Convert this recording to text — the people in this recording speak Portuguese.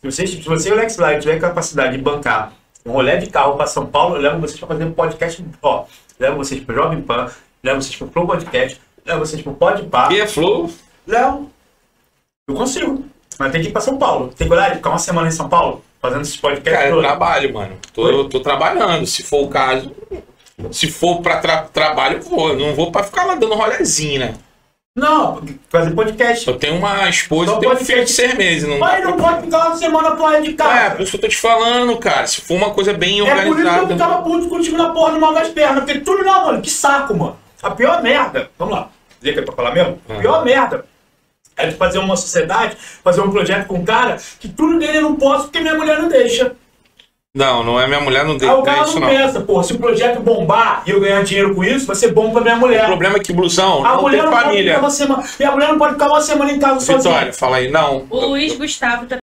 Se você e o Alex Live tiver capacidade de bancar um rolê de carro para São Paulo, eu levo vocês para fazer um podcast. Ó, levo vocês para Jovem Pan, levo vocês para o Flow Podcast, levo vocês para o Podpah. E é Flow? Levo. Eu consigo. Mas tem que ir para São Paulo. Tem coragem de ficar uma semana em São Paulo fazendo esses podcasts? Cara, eu trabalho, mano. Tô trabalhando, se for o caso. Se for pra trabalho, eu vou. Eu não vou pra ficar lá dando rolezinho, né? Não, fazer podcast. Eu tenho uma esposa Só e tenho um podcast. filho de 6 meses. Não Mas não pode ficar uma semana porra de casa. É, por isso que eu tô te falando, cara. Se for uma coisa bem É por isso que eu organizada. ficava puto contigo na porra do mal das pernas. Porque tudo não, mano. Que saco, mano. A pior merda. Vamos lá. Dizer que é pra falar mesmo? A pior merda é de fazer uma sociedade, fazer um projeto com um cara que tudo dele eu não posso porque minha mulher não deixa. Não é minha mulher, não Aí deixa o cara isso, não não. pensa, pô, se o projeto bombar e eu ganhar dinheiro com isso, vai ser bom pra minha mulher. O problema é que, Blusão, A não mulher tem não pode família. ficar uma semana. Minha mulher não pode ficar uma semana em casa sozinha. Vitória, fala aí, não. O Luiz Gustavo tá